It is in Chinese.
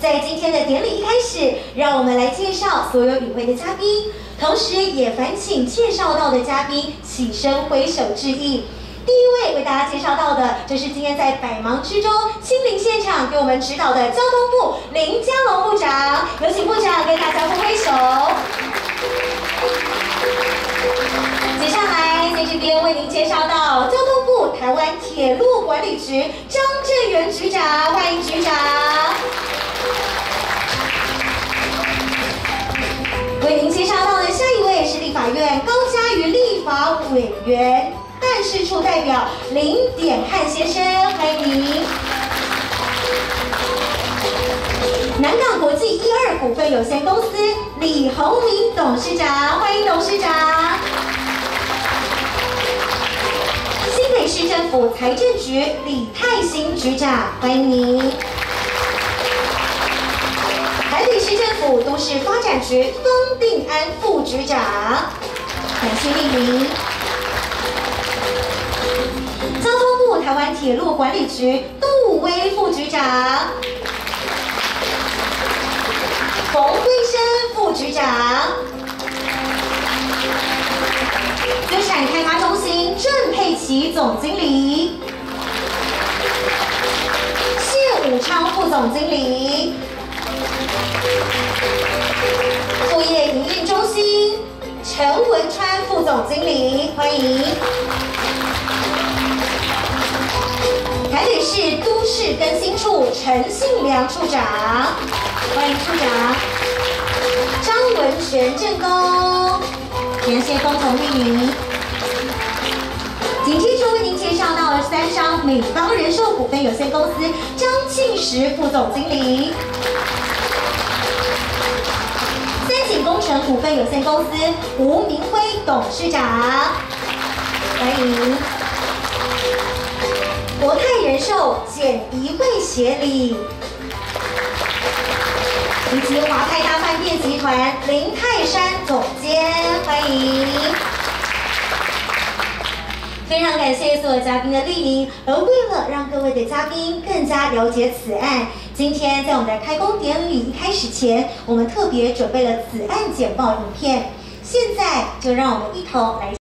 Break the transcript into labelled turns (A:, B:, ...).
A: 在今天的典礼一开始，让我们来介绍所有与会的嘉宾，同时也烦请介绍到的嘉宾起身挥手致意。第一位为大家介绍到的，就是今天在百忙之中亲临现场给我们指导的交通部林佳龙部长，有请部长跟大家挥挥手。接下来在这边为您介绍到交通部台湾铁路管理局张正元局长，欢迎局长。为您介绍到的下一位是立法院高嘉瑜立法委员办事处代表林典汉先生，欢迎您。南港国际12股份有限公司李宏明董事长，欢迎董事长。新北市政府财政局李泰兴局长，欢迎您。台北市政府都市发展局封定安副局长，感谢莅临。交通部台湾铁路管理局杜威副局长，冯辉生副局长，资产开发中心郑佩琪总经理，谢武昌副总经理。副业营运中心陈文川副总经理，欢迎。台北市都市更新处陈信良处长，欢迎处长。张文全正工，感谢共同莅临。紧接着为您介绍到了三商美邦人寿股份有限公司张庆石副总经理。三井工程股份有限公司吴明辉董事长，欢迎。国泰人寿简怡慧协理，以及华泰大饭店集团林泰山总监，欢迎。非常感谢所有嘉宾的莅临，而为了让各位的嘉宾更加了解此案，今天在我们的开工典礼一开始前，我们特别准备了此案简报影片，现在就让我们一同来。